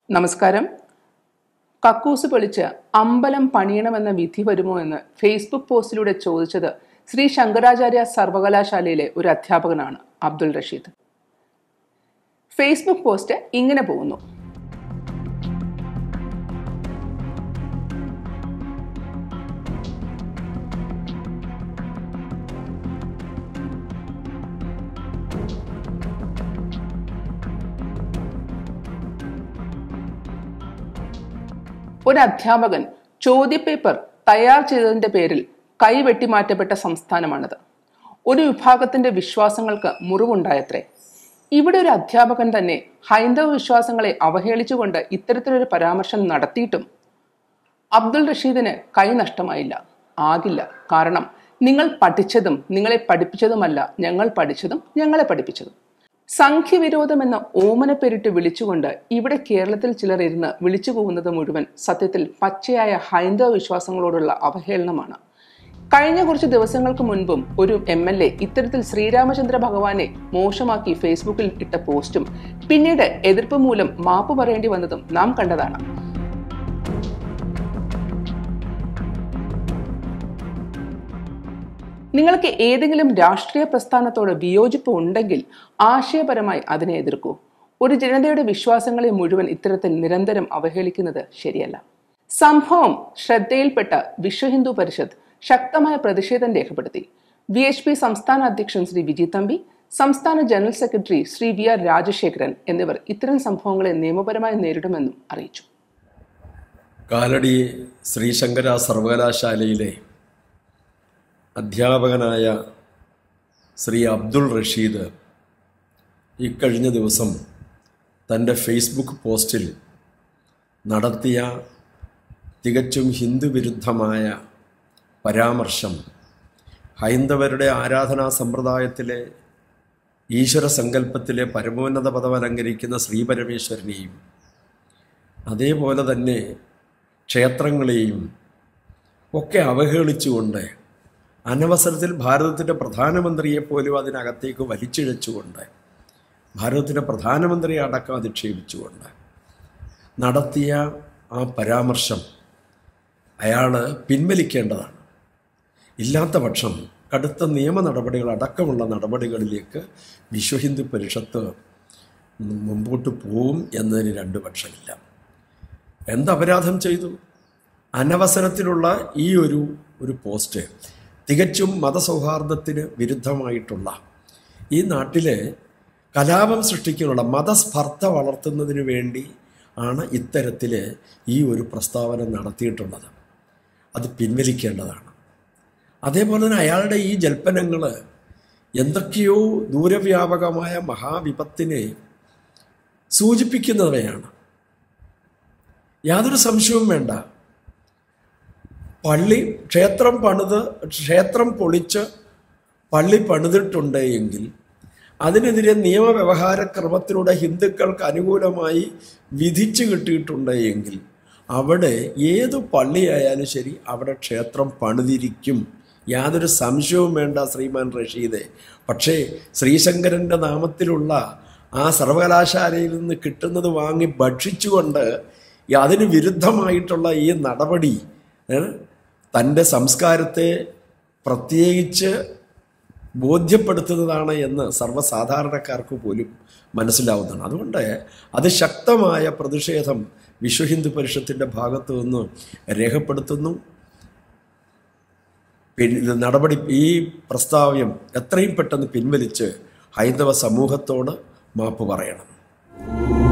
നമസ്കാരം. കക്കൂസ് പൊളിച്ച് അമ്പലം പണിയണമെന്ന വിധി വരുമോ എന്ന് ഫേസ്ബുക്ക് പോസ്റ്റിലൂടെ ചോദിച്ചത് ശ്രീ ശങ്കരാചാര്യ സർവകലാശാലയിലെ ഒരു അധ്യാപകനാണ്, അബ്ദുൾ റഷീദ്. ഫേസ്ബുക്ക് പോസ്റ്റ് ഇങ്ങനെ പോകുന്നു: ഒരു അധ്യാപകൻ ചോദ്യപേപ്പർ തയ്യാർ ചെയ്തതിന്റെ പേരിൽ കൈവെട്ടിമാറ്റപ്പെട്ട സംസ്ഥാനമാണിത്. ഒരു വിഭാഗത്തിന്റെ വിശ്വാസങ്ങൾക്ക് മുറിവുണ്ടായത്രേ. ഇവിടെ ഒരു അധ്യാപകൻ തന്നെ ഹൈന്ദവ വിശ്വാസങ്ങളെ അവഹേളിച്ചുകൊണ്ട് ഇത്തരത്തിലൊരു പരാമർശം നടത്തിയിട്ടും അബ്ദുൾ റഷീദിന് കൈ നഷ്ടമായില്ല. ആകില്ല. കാരണം നിങ്ങൾ പഠിച്ചതും നിങ്ങളെ പഠിപ്പിച്ചതുമല്ല ഞങ്ങൾ പഠിച്ചതും ഞങ്ങളെ പഠിപ്പിച്ചതും. സംഖ്യവിരോധം എന്ന ഓമനപ്പേരിട്ട് വിളിച്ചുകൊണ്ട് ഇവിടെ കേരളത്തിൽ ചിലർ ഇരുന്ന് വിളിച്ചു പോകുന്നത് മുഴുവൻ സത്യത്തിൽ പച്ചയായ ഹൈന്ദവ വിശ്വാസങ്ങളോടുള്ള അവഹേളനമാണ്. കഴിഞ്ഞ കുറച്ച് ദിവസങ്ങൾക്ക് മുൻപും ഒരു MLA ഇത്തരത്തിൽ ശ്രീരാമചന്ദ്ര ഭഗവാനെ മോശമാക്കി ഫേസ്ബുക്കിൽ ഇട്ട പോസ്റ്റും പിന്നീട് എതിർപ്പ് മൂലം മാപ്പ് പറയേണ്ടി വന്നതും നാം കണ്ടതാണ്. നിങ്ങൾക്ക് ഏതെങ്കിലും രാഷ്ട്രീയ പ്രസ്ഥാനത്തോട് വിയോജിപ്പ് ഉണ്ടെങ്കിൽ ആശയപരമായി അതിനെ എതിർക്കൂ. ഒരു ജനതയുടെ വിശ്വാസങ്ങളെ മുഴുവൻ ഇത്തരത്തിൽ നിരന്തരം അവഹേളിക്കുന്നത് ശരിയല്ല. സംഭവം ശ്രദ്ധയിൽപ്പെട്ട വിശ്വ ഹിന്ദു പരിഷത്ത് ശക്തമായ പ്രതിഷേധം രേഖപ്പെടുത്തി. VHP സംസ്ഥാന അധ്യക്ഷൻ ശ്രീ വിജി തമ്പി, സംസ്ഥാന general secretary Shri VR Rajasekharan എന്നിവർ ഇത്തരം സംഭവങ്ങളെ നിയമപരമായി നേരിടുമെന്നും അറിയിച്ചു. കാലടി ശ്രീ ശങ്കര സർവകലാശാലയിലെ അധ്യാപകനായ ശ്രീ അബ്ദുൾ റഷീദ് ഇക്കഴിഞ്ഞ ദിവസം തൻ്റെ ഫേസ്ബുക്ക് പോസ്റ്റിൽ നടത്തിയ തികച്ചും ഹിന്ദു വിരുദ്ധമായ പരാമർശം ഹൈന്ദവരുടെ ആരാധനാ സമ്പ്രദായത്തിലെ ഈശ്വര സങ്കല്പത്തിലെ പരമോന്നത പദം അലങ്കരിക്കുന്ന ശ്രീപരമേശ്വരനെയും അതേപോലെ തന്നെ ക്ഷേത്രങ്ങളെയും ഒക്കെ അവഹേളിച്ചുകൊണ്ട് അനവസരത്തിൽ ഭാരതത്തിൻ്റെ പ്രധാനമന്ത്രിയെപ്പോലും അതിനകത്തേക്ക് വലിച്ചിഴച്ചുകൊണ്ട് ഭാരതത്തിൻ്റെ പ്രധാനമന്ത്രിയെ അടക്കം അധിക്ഷേപിച്ചുകൊണ്ട് നടത്തിയ ആ പരാമർശം അയാൾ പിൻവലിക്കേണ്ടതാണ്. ഇല്ലാത്ത പക്ഷം കടുത്ത നിയമ നടപടികൾ അടക്കമുള്ള നടപടികളിലേക്ക് വിശ്വ ഹിന്ദു പരിഷത്ത് മുമ്പോട്ട് പോവും എന്നതിന് രണ്ട് പക്ഷമില്ല. എന്തപരാധം ചെയ്തു? അനവസരത്തിലുള്ള ഈ ഒരു പോസ്റ്റ് തികച്ചും മതസൗഹാർദ്ദത്തിന് വിരുദ്ധമായിട്ടുള്ള ഈ നാട്ടിലെ കലാപം സൃഷ്ടിക്കാനുള്ള മതസ്പർദ്ധ വളർത്തുന്നതിന് വേണ്ടി ആണ് ഇത്തരത്തിൽ ഈ ഒരു പ്രസ്താവന നടത്തിയിട്ടുള്ളത്. അത് പിൻവലിക്കേണ്ടതാണ്. അതേപോലെ തന്നെ അയാളുടെ ഈ ജൽപ്പനങ്ങൾ എന്തൊക്കെയോ ദൂരവ്യാപകമായ മഹാവിപത്തിനെ സൂചിപ്പിക്കുന്നവയാണ്. യാതൊരു സംശയവും വേണ്ട. ക്ഷേത്രം പൊളിച്ച് പള്ളി പണിതിട്ടുണ്ട് എങ്കിൽ അതിനെതിരെ നിയമവ്യവഹാര ക്രമത്തിലൂടെ ഹിന്ദുക്കൾക്ക് അനുകൂലമായി വിധിച്ചു കിട്ടിയിട്ടുണ്ട് എങ്കിൽ അവിടെ ഏതു പള്ളിയായാലും ശരി അവിടെ ക്ഷേത്രം പണിതിരിക്കും. യാതൊരു സംശയവും വേണ്ട ശ്രീമാൻ റഷീദെ. പക്ഷേ ശ്രീശങ്കരൻ്റെ നാമത്തിലുള്ള ആ സർവകലാശാലയിൽ നിന്ന് കിട്ടുന്നത് വാങ്ങി ഭക്ഷിച്ചുകൊണ്ട് അതിന് വിരുദ്ധമായിട്ടുള്ള ഈ നടപടി തൻ്റെ സംസ്കാരത്തെ പ്രത്യേകിച്ച് ബോധ്യപ്പെടുത്തുന്നതാണ് എന്ന് സർവ്വസാധാരണക്കാർക്ക് പോലും മനസ്സിലാവുന്നതാണ്. അതുകൊണ്ട് അതിശക്തമായ പ്രതിഷേധം വിശ്വ ഹിന്ദു പരിഷത്തിൻ്റെ ഭാഗത്തു നിന്ന് രേഖപ്പെടുത്തുന്നു. ഈ പ്രസ്താവ്യം എത്രയും പെട്ടെന്ന് പിൻവലിച്ച് ഹൈന്ദവ സമൂഹത്തോട് മാപ്പ് പറയണം.